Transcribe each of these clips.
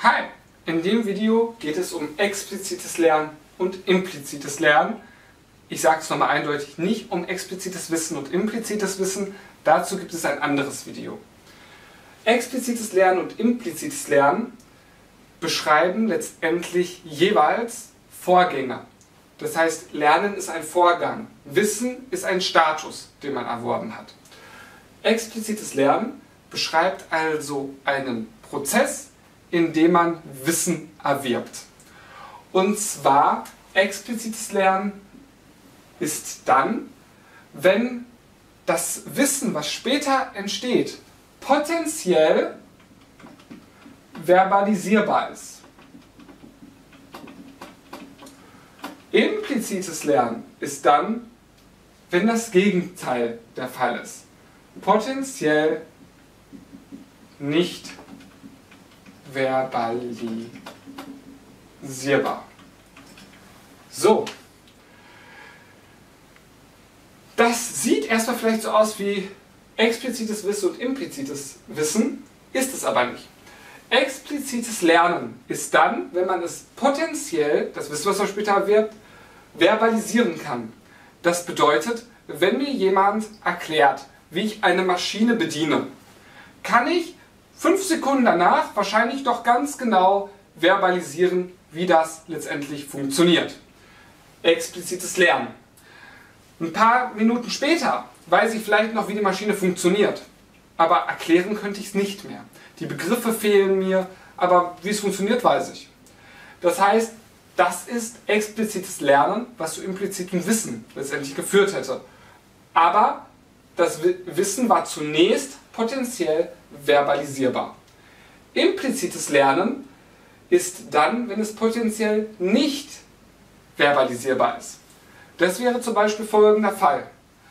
Hi! In dem Video geht es um explizites Lernen und implizites Lernen. Ich sage es nochmal eindeutig, nicht um explizites Wissen und implizites Wissen. Dazu gibt es ein anderes Video. Explizites Lernen und implizites Lernen beschreiben letztendlich jeweils Vorgänge. Das heißt, Lernen ist ein Vorgang, Wissen ist ein Status, den man erworben hat. Explizites Lernen beschreibt also einen Prozess, in dem man Wissen erwirbt. Und zwar, explizites Lernen ist dann, wenn das Wissen, was später entsteht, potenziell verbalisierbar ist. Implizites Lernen ist dann, wenn das Gegenteil der Fall ist. Potenziell nicht verbalisierbar. So. Das sieht erstmal vielleicht so aus wie explizites Wissen und implizites Wissen, ist es aber nicht. Explizites Lernen ist dann, wenn man es potenziell, das Wissen, was man später erwirbt, verbalisieren kann. Das bedeutet, wenn mir jemand erklärt, wie ich eine Maschine bediene, kann ich 5 Sekunden danach wahrscheinlich doch ganz genau verbalisieren, wie das letztendlich funktioniert. Explizites Lernen. Ein paar Minuten später weiß ich vielleicht noch, wie die Maschine funktioniert, aber erklären könnte ich es nicht mehr. Die Begriffe fehlen mir, aber wie es funktioniert, weiß ich. Das heißt, das ist explizites Lernen, was zu implizitem Wissen letztendlich geführt hätte. Aber das Wissen war zunächst potenziell verbalisierbar. Implizites Lernen ist dann, wenn es potenziell nicht verbalisierbar ist. Das wäre zum Beispiel folgender Fall.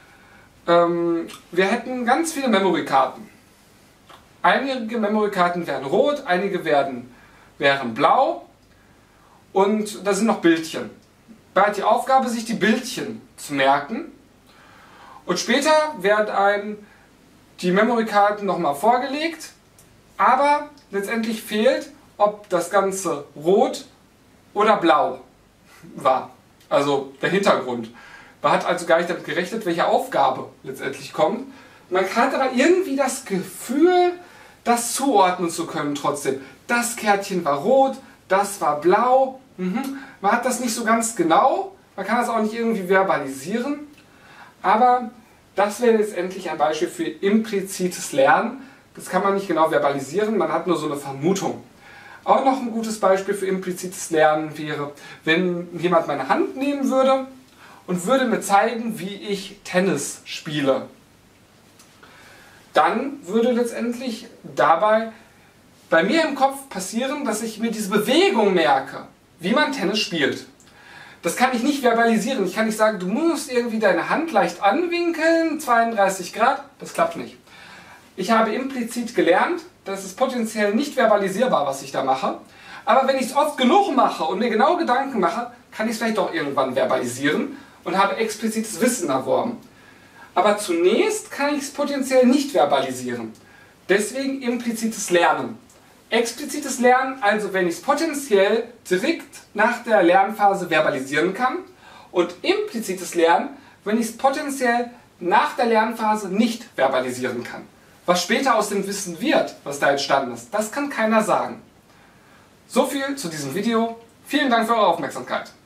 Wir hätten ganz viele Memory-Karten. Einige Memory-Karten wären rot, einige wären blau und da sind noch Bildchen. Man hat die Aufgabe, sich die Bildchen zu merken und später werden einem die Memory-Karten nochmal vorgelegt, aber letztendlich fehlt, ob das Ganze rot oder blau war. Also der Hintergrund. Man hat also gar nicht damit gerechnet, welche Aufgabe letztendlich kommt. Man hat aber irgendwie das Gefühl, das zuordnen zu können trotzdem. Das Kärtchen war rot, das war blau. Man hat das nicht so ganz genau. Man kann das auch nicht irgendwie verbalisieren. Aber das wäre letztendlich ein Beispiel für implizites Lernen. Das kann man nicht genau verbalisieren, man hat nur so eine Vermutung. Auch noch ein gutes Beispiel für implizites Lernen wäre, wenn jemand meine Hand nehmen würde und würde mir zeigen, wie ich Tennis spiele. Dann würde letztendlich dabei bei mir im Kopf passieren, dass ich mir diese Bewegung merke, wie man Tennis spielt. Das kann ich nicht verbalisieren. Ich kann nicht sagen, du musst irgendwie deine Hand leicht anwinkeln, 32 Grad. Das klappt nicht. Ich habe implizit gelernt, das ist potenziell nicht verbalisierbar, was ich da mache. Aber wenn ich es oft genug mache und mir genau Gedanken mache, kann ich es vielleicht doch irgendwann verbalisieren und habe explizites Wissen erworben. Aber zunächst kann ich es potenziell nicht verbalisieren. Deswegen implizites Lernen. Explizites Lernen, also wenn ich es potenziell direkt nach der Lernphase verbalisieren kann, und implizites Lernen, wenn ich es potenziell nach der Lernphase nicht verbalisieren kann. Was später aus dem Wissen wird, was da entstanden ist, das kann keiner sagen. So viel zu diesem Video. Vielen Dank für eure Aufmerksamkeit.